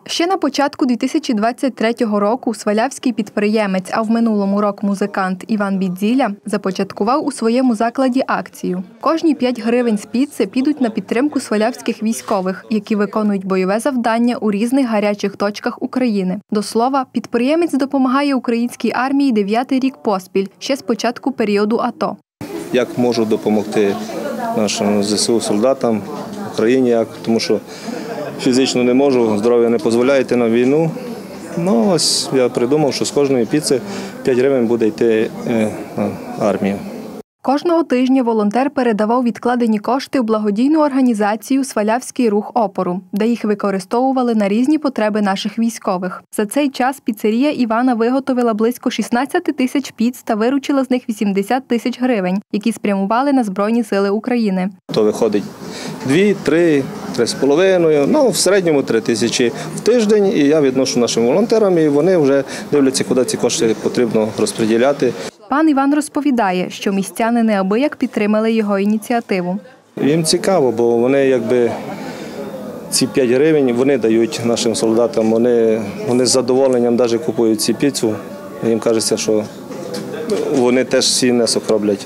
Ще на початку 2023 року свалявський підприємець, а в минулому рок-музикант Іван Бідзіля започаткував у своєму закладі акцію. Кожні 5 гривень з піци підуть на підтримку свалявських військових, які виконують бойове завдання у різних гарячих точках України. До слова, підприємець допомагає українській армії 9-й рік поспіль, ще з початку періоду АТО. Як можу допомогти нашим ЗСУ солдатам, Україні, тому що фізично не можу, здоров'я не дозволяє йти на війну. Ну, ось я придумав, що з кожної піци 5 гривень буде йти на армію. Кожного тижня волонтер передавав відкладені кошти у благодійну організацію «Свалявський рух опору», де їх використовували на різні потреби наших військових. За цей час піцерія Івана виготовила близько 16 тисяч піц та виручила з них 80 тисяч гривень, які спрямували на Збройні сили України. То виходить 2, 3, 3,5, ну в середньому 3 тисячі в тиждень. І я відношу нашим волонтерам, і вони вже дивляться, куди ці кошти потрібно розподіляти. Пан Іван розповідає, що містяни неабияк підтримали його ініціативу. Їм цікаво, бо вони ці 5 гривень вони дають нашим солдатам, вони з задоволенням навіть купують ці піцу. Їм кажеться, що вони теж свій внесок роблять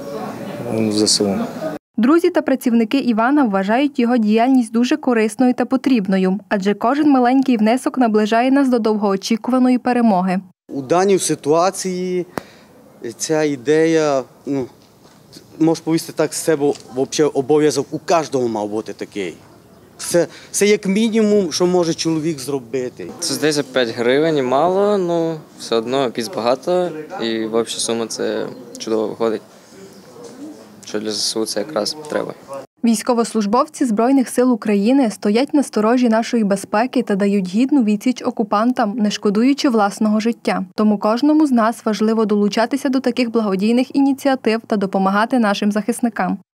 в ЗСУ. Друзі та працівники Івана вважають його діяльність дуже корисною та потрібною, адже кожен маленький внесок наближає нас до довгоочікуваної перемоги. У даній ситуації ця ідея, можу повісти так, з себе обов'язок у кожного мав бути такий. Це як мінімум, що може чоловік зробити. Це здається 5 гривень, мало, але все одно піц багато і в общу суму це чудово виходить, що для ЗСУ це якраз треба. Військовослужбовці Збройних сил України стоять на сторожі нашої безпеки та дають гідну відсіч окупантам, не шкодуючи власного життя. Тому кожному з нас важливо долучатися до таких благодійних ініціатив та допомагати нашим захисникам.